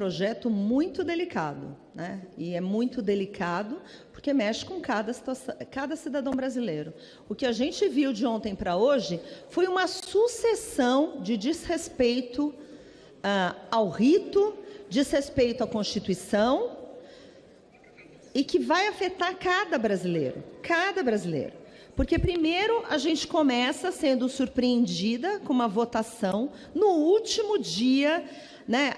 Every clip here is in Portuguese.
projeto muito delicado, né? E é muito delicado porque mexe com cada cidadão brasileiro. O que a gente viu de ontem para hoje foi uma sucessão de desrespeito ao rito, desrespeito à Constituição, e que vai afetar cada brasileiro. Porque primeiro a gente começa sendo surpreendida com uma votação no último dia, né?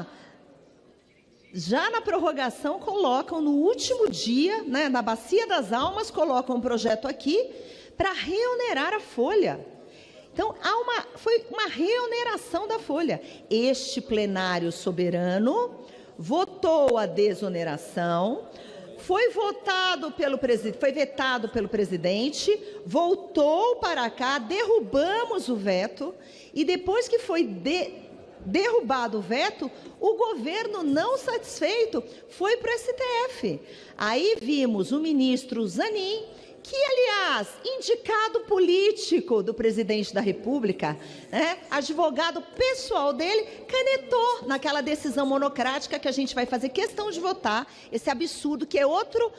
Já na prorrogação colocam no último dia, né, na Bacia das Almas, colocam um projeto aqui para reonerar a folha. Então, foi uma reoneração da folha. Este plenário soberano votou a desoneração, foi vetado pelo presidente, voltou para cá, derrubamos o veto, e depois que foi derrubado o veto, o governo, não satisfeito, foi para o STF. Aí vimos o ministro Zanin, que, aliás, indicado político do presidente da República, né, advogado pessoal dele, canetou naquela decisão monocrática que a gente vai fazer questão de votar, esse absurdo que é outra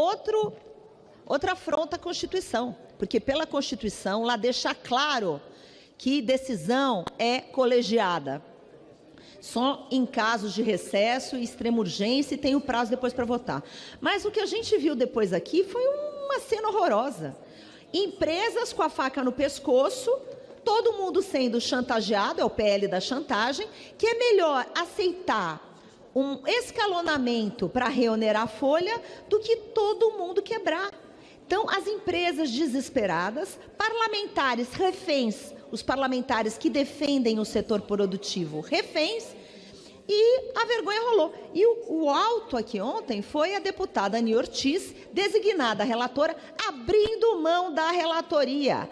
afronta à Constituição, porque pela Constituição lá deixa claro que decisão é colegiada. Só em casos de recesso e extrema urgência, e tem o prazo depois para votar. Mas o que a gente viu depois aqui foi uma cena horrorosa. Empresas com a faca no pescoço, todo mundo sendo chantageado, é o PL da chantagem, que é melhor aceitar um escalonamento para reonerar a folha do que todo mundo quebrar. Então, as empresas desesperadas, parlamentares reféns, os parlamentares que defendem o setor produtivo reféns, e a vergonha rolou. E o alto aqui ontem foi a deputada Ani Ortiz, designada relatora, abrindo mão da relatoria,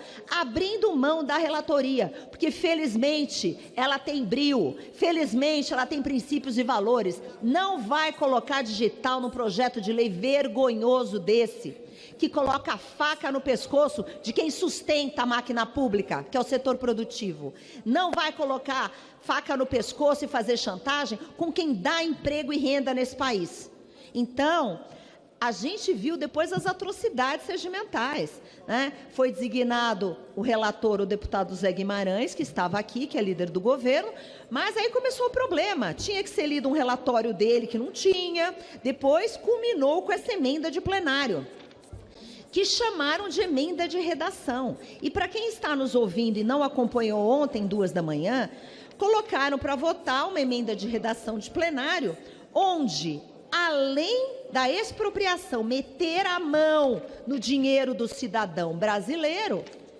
porque felizmente ela tem brio, felizmente ela tem princípios e valores, não vai colocar digital num projeto de lei vergonhoso desse, que coloca a faca no pescoço de quem sustenta a máquina pública, que é o setor produtivo. Não vai colocar faca no pescoço e fazer chantagem com quem dá emprego e renda nesse país. Então, a gente viu depois as atrocidades regimentais, né? Foi designado o relator, o deputado Zé Guimarães, que estava aqui, que é líder do governo, mas aí começou o problema. Tinha que ser lido um relatório dele que não tinha, depois culminou com essa emenda de plenário, que chamaram de emenda de redação. E para quem está nos ouvindo e não acompanhou ontem, 2 da manhã, colocaram para votar uma emenda de redação de plenário, onde, além da expropriação, meter a mão no dinheiro do cidadão brasileiro,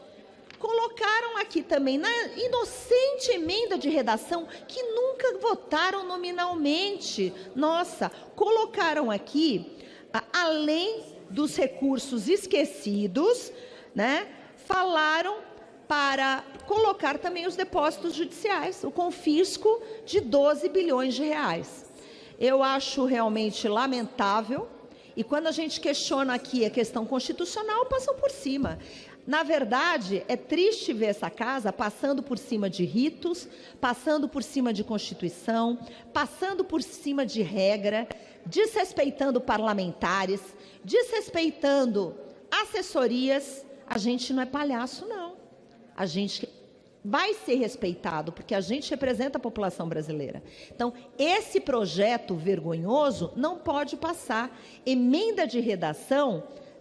colocaram aqui também, na inocente emenda de redação, que nunca votaram nominalmente, nossa, colocaram aqui, além dos recursos esquecidos, né, falaram para colocar também os depósitos judiciais, o confisco de 12 bilhões de reais. Eu acho realmente lamentável, e quando a gente questiona aqui a questão constitucional, passam por cima. Na verdade, é triste ver essa casa passando por cima de ritos, passando por cima de Constituição, passando por cima de regra, desrespeitando parlamentares, desrespeitando assessorias. A gente não é palhaço, não. A gente vai ser respeitado, porque a gente representa a população brasileira. Então, esse projeto vergonhoso não pode passar. Emenda de redação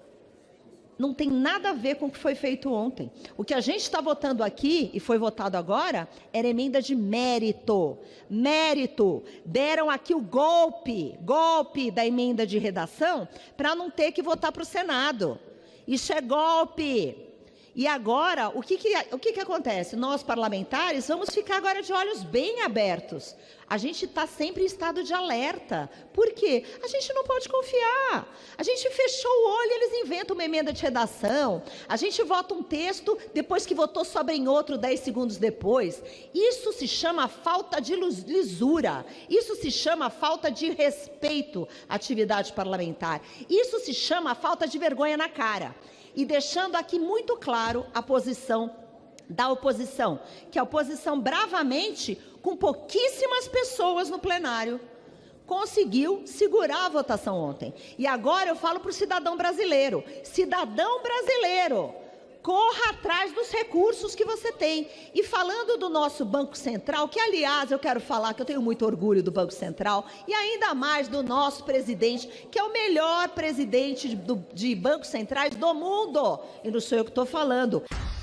não tem nada a ver com o que foi feito ontem. O que a gente está votando aqui, e foi votado agora, era emenda de mérito. Mérito. Deram aqui o golpe da emenda de redação para não ter que votar para o Senado. Isso é golpe. E agora, o que acontece? Nós, parlamentares, vamos ficar agora de olhos bem abertos. A gente está sempre em estado de alerta. Por quê? A gente não pode confiar. A gente fechou o olho e eles inventam uma emenda de redação. A gente vota um texto, depois que votou sobra em outro 10 segundos depois. Isso se chama falta de lisura. Isso se chama falta de respeito à atividade parlamentar. Isso se chama falta de vergonha na cara. E deixando aqui muito claro a posição da oposição, que a oposição bravamente, com pouquíssimas pessoas no plenário, conseguiu segurar a votação ontem. E agora eu falo para o cidadão brasileiro. Cidadão brasileiro, corra atrás dos recursos que você tem. E falando do nosso Banco Central, que aliás eu quero falar que eu tenho muito orgulho do Banco Central e ainda mais do nosso presidente, que é o melhor presidente de bancos centrais do mundo. E não sou eu que estou falando.